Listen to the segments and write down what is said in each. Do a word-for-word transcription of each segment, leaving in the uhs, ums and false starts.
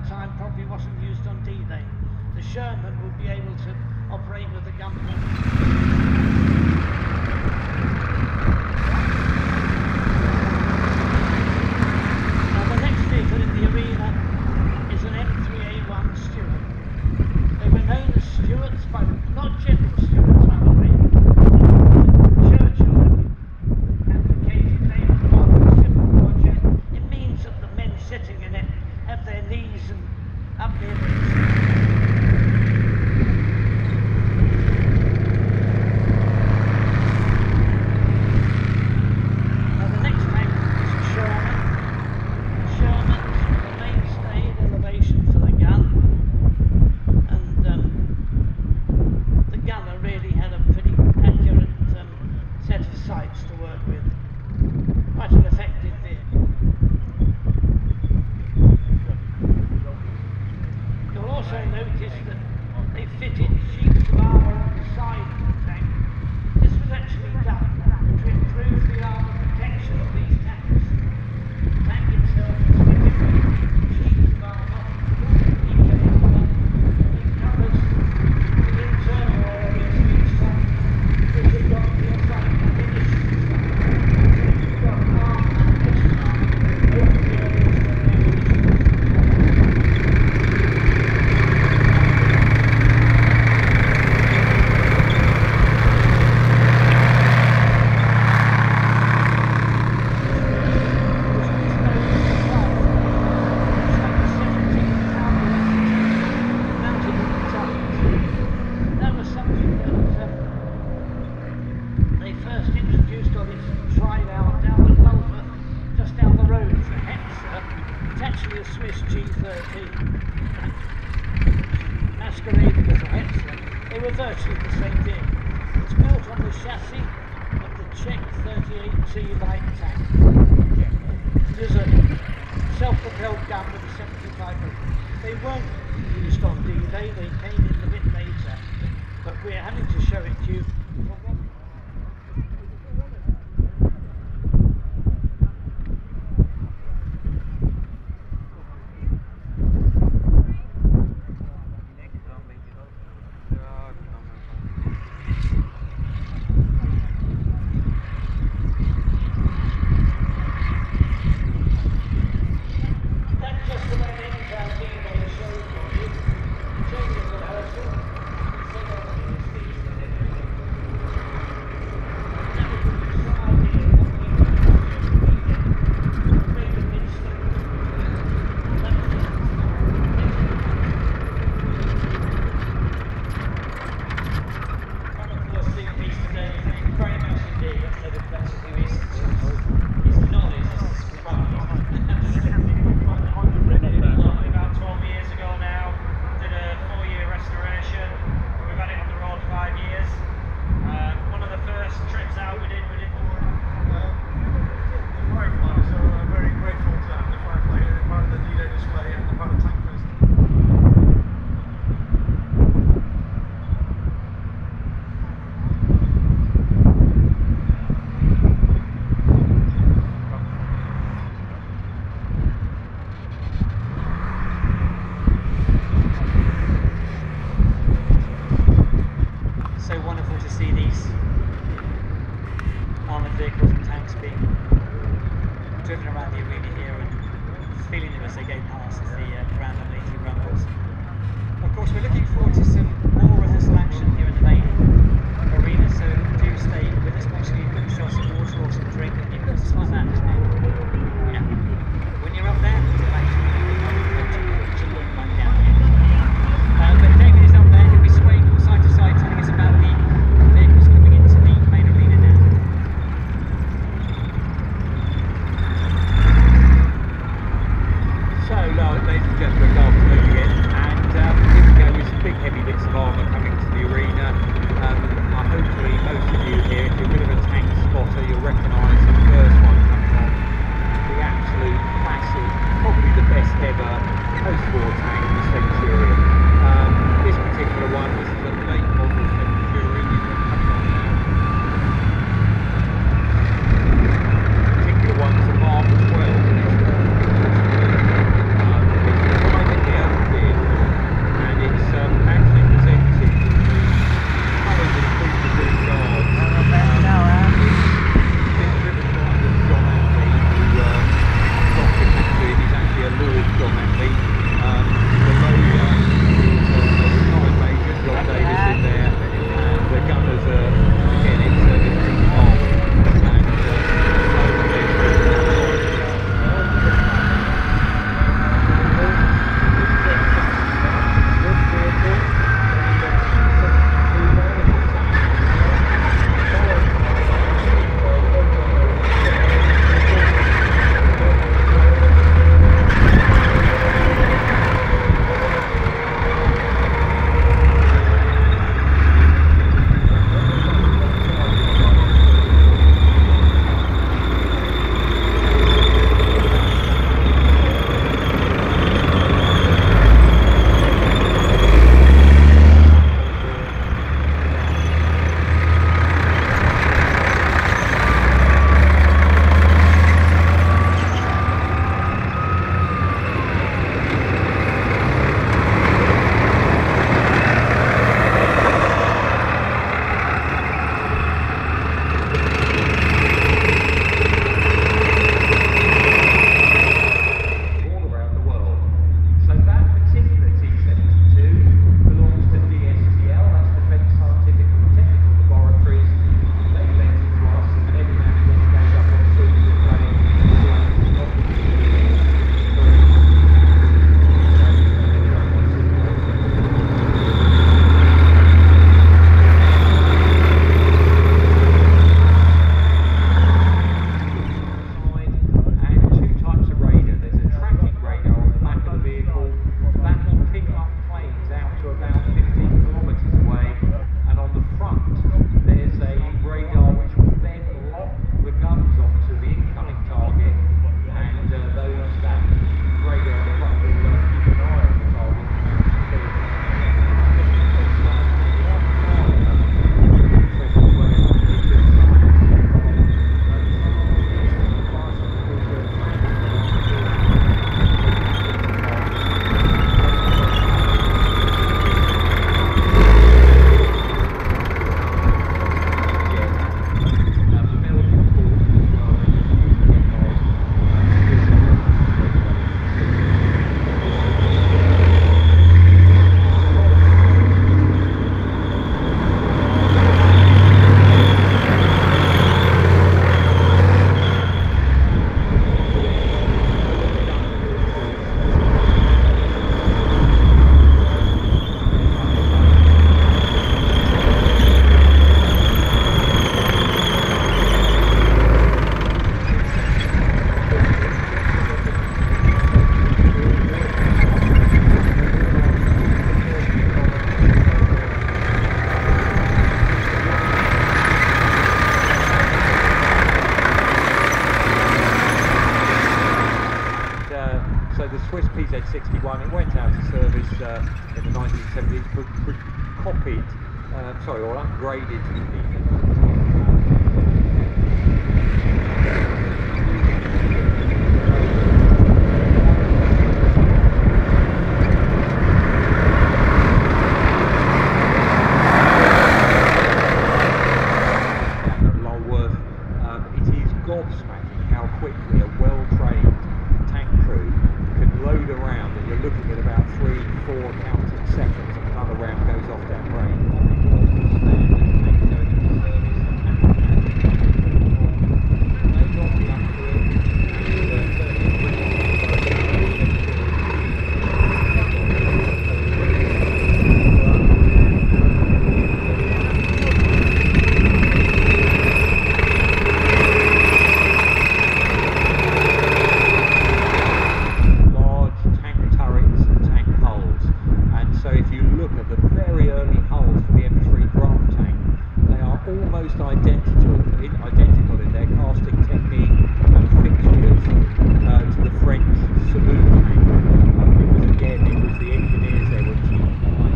time probably wasn't used on D-Day. The Sherman would be able to operate with the gun. Now the next vehicle in the arena is an M three A one Stuart. They were known as Stuarts by not General Stuarts, by the way. Churchill advocated name of the civil project. It means that the men sitting in it have their knees and up near their uh, in the nineteen seventies, but, but copied, uh, sorry, or upgraded to the P engine. Gobsmacking how quickly a well-trained tank crew can load a round, and you're looking at about three, four counted seconds, and another round goes off down range. So if you look at the very early hulls for the M three Grant tank, they are almost identical in, identical in their casting technique and fixtures uh, to the French Saloon tank, uh, because again it was the engineers there were cheap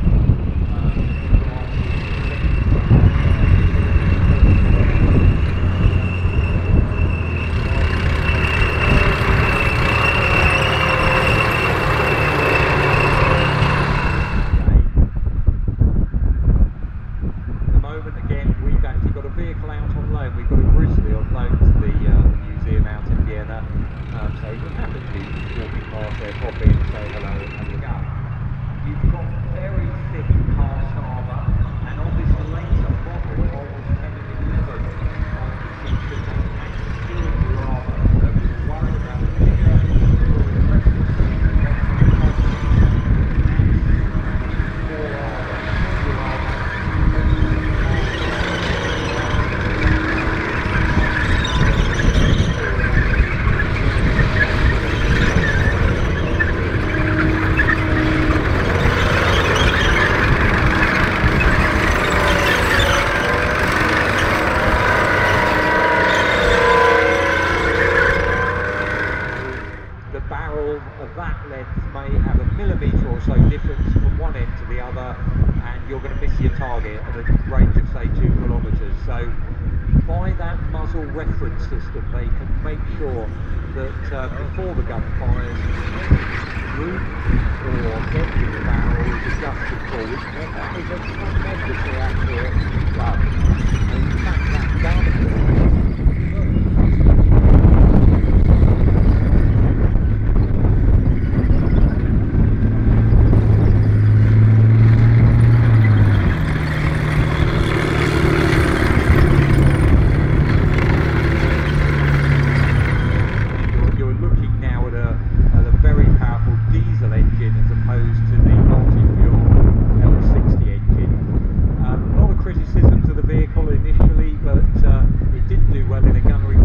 again, we've actually got a vehicle out on loan. We've got a Grizzly on loan to the uh, museum out in Vienna. Um, so you happen to be walking past there, pop in, say hello, and have a go. You've got very thick cast armour, and on this later model, Model ten and eleven, um, it seems to maintain steel armour. So we were worried about the bigger, more impressive of that length may have a millimetre or so difference from one end to the other, and you're going to miss your target at a range of say two kilometres. So by that muzzle reference system they can make sure that uh, before the gun fires, root or end of the barrel is adjusted forward, and that is a tremendously accurate gun. And in fact that gun diesel engine as opposed to the multi-fuel L sixty engine. Um, a lot of criticisms of the vehicle initially, but uh, it didn't do well in a gunnery